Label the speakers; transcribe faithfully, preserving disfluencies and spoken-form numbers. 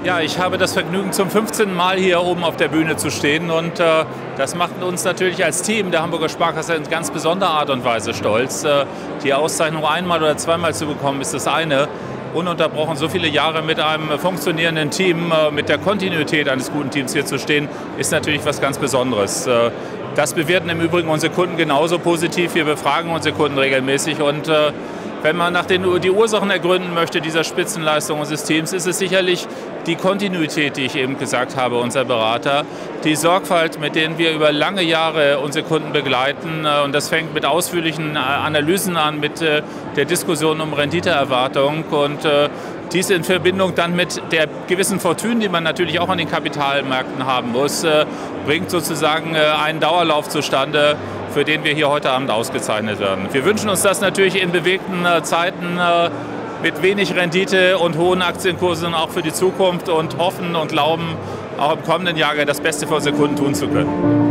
Speaker 1: Ja, ich habe das Vergnügen, zum fünfzehnten Mal hier oben auf der Bühne zu stehen und äh, das macht uns natürlich als Team der Hamburger Sparkasse in ganz besonderer Art und Weise stolz. Äh, die Auszeichnung einmal oder zweimal zu bekommen, ist das eine. Ununterbrochen so viele Jahre mit einem funktionierenden Team, äh, mit der Kontinuität eines guten Teams hier zu stehen, ist natürlich was ganz Besonderes. Äh, das bewerten im Übrigen unsere Kunden genauso positiv. Wir befragen unsere Kunden regelmäßig und äh, wenn man nach den die Ursachen ergründen möchte dieser Spitzenleistung unseres Teams, ist es sicherlich die Kontinuität, die ich eben gesagt habe, unser Berater, die Sorgfalt, mit denen wir über lange Jahre unsere Kunden begleiten. Und das fängt mit ausführlichen Analysen an, mit der Diskussion um Renditeerwartung und dies in Verbindung dann mit der gewissen Fortune, die man natürlich auch an den Kapitalmärkten haben muss, bringt sozusagen einen Dauerlauf zustande, für den wir hier heute Abend ausgezeichnet werden. Wir wünschen uns das natürlich in bewegten Zeiten mit wenig Rendite und hohen Aktienkursen auch für die Zukunft und hoffen und glauben, auch im kommenden Jahr das Beste für unsere Kunden tun zu können.